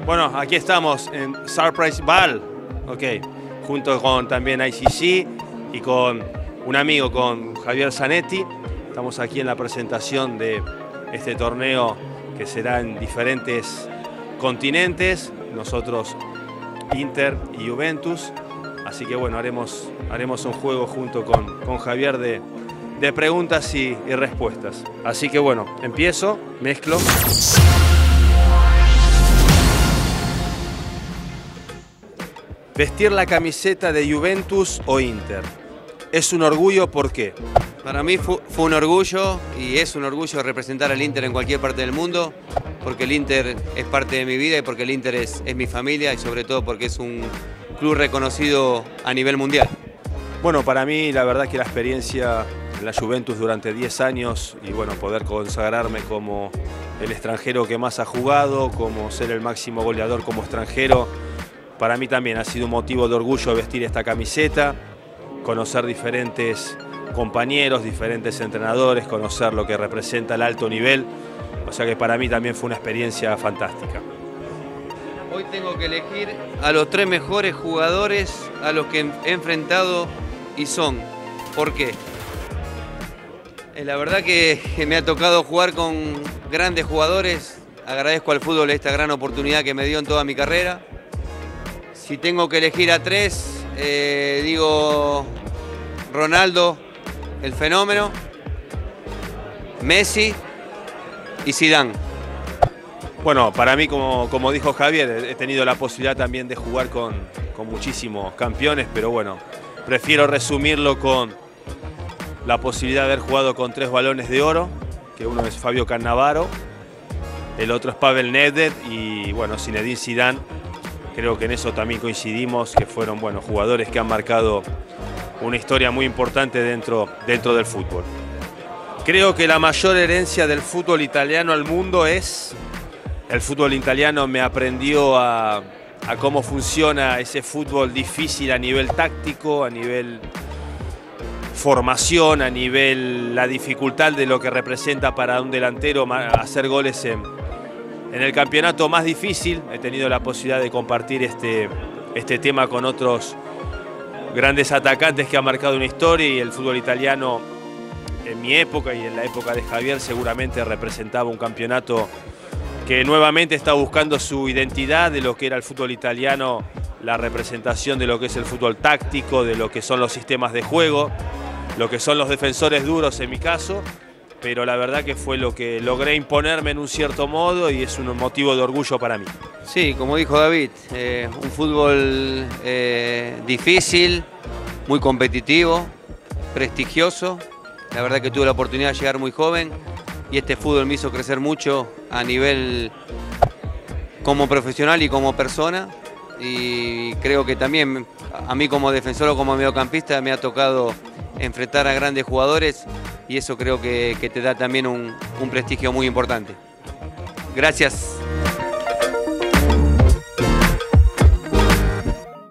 Bueno, aquí estamos en Surprise Ball, junto con también ICC y con un amigo, con Javier Zanetti. Estamos aquí en la presentación de este torneo que será en diferentes continentes, nosotros Inter y Juventus. Así que bueno, haremos un juego junto con Javier de preguntas y respuestas. Así que bueno, empiezo, mezclo. Vestir la camiseta de Juventus o Inter. ¿Es un orgullo? ¿Por qué? Para mí fue un orgullo y es un orgullo representar al Inter en cualquier parte del mundo, porque el Inter es parte de mi vida y porque el Inter es mi familia y sobre todo porque es un club reconocido a nivel mundial. Bueno, para mí la verdad que la experiencia en la Juventus durante 10 años y bueno, poder consagrarme como el extranjero que más ha jugado, como ser el máximo goleador como extranjero, para mí también ha sido un motivo de orgullo vestir esta camiseta, conocer diferentes compañeros, diferentes entrenadores, conocer lo que representa el alto nivel. O sea que para mí también fue una experiencia fantástica. Hoy tengo que elegir a los 3 mejores jugadores a los que he enfrentado y son. ¿Por qué? La verdad que me ha tocado jugar con grandes jugadores. Agradezco al fútbol esta gran oportunidad que me dio en toda mi carrera. Si tengo que elegir a 3, digo Ronaldo, el fenómeno, Messi y Zidane. Bueno, para mí, como dijo Javier, he tenido la posibilidad también de jugar con muchísimos campeones, pero bueno, prefiero resumirlo con la posibilidad de haber jugado con 3 balones de oro, que uno es Fabio Cannavaro, el otro es Pavel Nedved y bueno, Zinedine Zidane. Creo que en eso también coincidimos, que fueron jugadores que han marcado una historia muy importante dentro del fútbol. Creo que la mayor herencia del fútbol italiano al mundo es el fútbol italiano. Me aprendió a cómo funciona ese fútbol difícil a nivel táctico, a nivel formación, a nivel la dificultad de lo que representa para un delantero hacer goles en el campeonato más difícil. He tenido la posibilidad de compartir este tema con otros grandes atacantes que han marcado una historia, y el fútbol italiano en mi época y en la época de Javier seguramente representaba un campeonato que nuevamente está buscando su identidad de lo que era el fútbol italiano, la representación de lo que es el fútbol táctico, de lo que son los sistemas de juego, lo que son los defensores duros en mi caso, pero la verdad que fue lo que logré imponerme en un cierto modo y es un motivo de orgullo para mí. Sí, como dijo David, un fútbol difícil, muy competitivo, prestigioso. La verdad que tuve la oportunidad de llegar muy joven y este fútbol me hizo crecer mucho a nivel como profesional y como persona. Y creo que también a mí como defensor o como mediocampista me ha tocado enfrentar a grandes jugadores y eso creo que te da también un prestigio muy importante. Gracias.